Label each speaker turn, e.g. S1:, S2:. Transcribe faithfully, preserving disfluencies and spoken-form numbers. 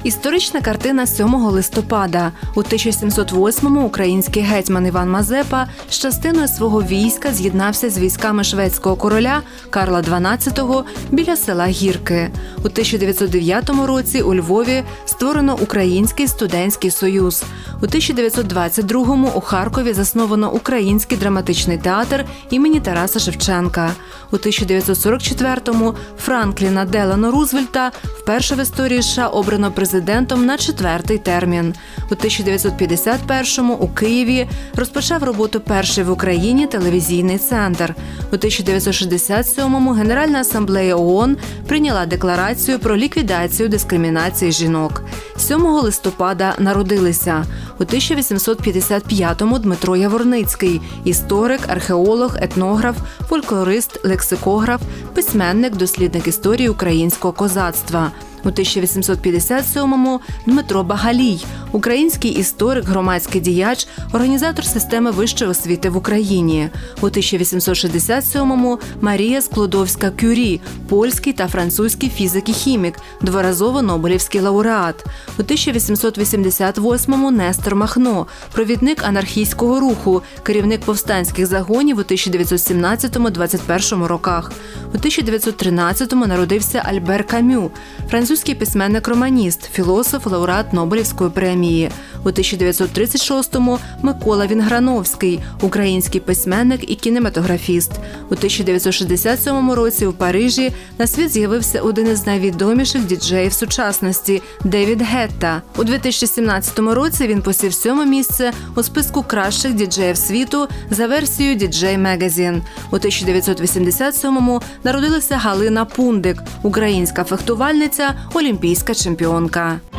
S1: Історична картина сьомого листопада. У тисяча сімсот восьмому український гетьман Іван Мазепа з частиною свого війська з'єднався з військами шведського короля Карла дванадцятого біля села Гірки. У тисяча дев'ятсот дев'ятому році у Львові створено Український студентський союз. У тисяча дев'ятсот двадцять другому у Харкові засновано Український драматичний театр імені Тараса Шевченка. У тисяча дев'ятсот сорок четвертому Франкліна Делано Рузвельта вперше в історії США обрано президентом на четвертий термін. У тисяча дев'ятсот п'ятдесят першому у Києві розпочав роботу перший в Україні телевізійний центр. У тисяча дев'ятсот шістдесят сьомому Генеральна асамблея ООН прийняла декларацію про ліквідацію дискримінації жінок. сьомого листопада народилися. У тисяча вісімсот п'ятдесят п'ятому Дмитро Яворницький – історик, археолог, етнограф, фольклорист, лексикограф, письменник, дослідник історії українського козацтва. У тисяча вісімсот п'ятдесят сьомому Дмитро Багалій – український історик, громадський діяч, організатор системи вищої освіти в Україні. У тисяча вісімсот шістдесят сьомому Марія Склодовська-Кюрі – польський та французький фізик і хімік, дворазово Нобелівський лауреат. У тисяча вісімсот вісімдесят восьмому Нестор Махно – провідник анархістського руху, керівник повстанських загонів у тисяча дев'ятсот сімнадцятому - двадцять першому роках. У тисяча дев'ятсот тринадцятому народився Альбер Камю – французький письменник-романіст, філософ, лауреат Нобелівської премії. У тисяча дев'ятсот тридцять шостому Микола Вінграновський – український письменник і кінематографіст. У тисяча дев'ятсот шістдесят сьомому році у Парижі на світ з'явився один із найвідоміших діджеїв сучасності – Девід Гетта. У дві тисячі сімнадцятому році він посів сьоме місце у списку кращих діджеїв світу за версією «Ді Джей Magazine». У тисяча дев'ятсот вісімдесят сьомому народилася Галина Пундик – українська фехтувальниця, олімпійська чемпіонка.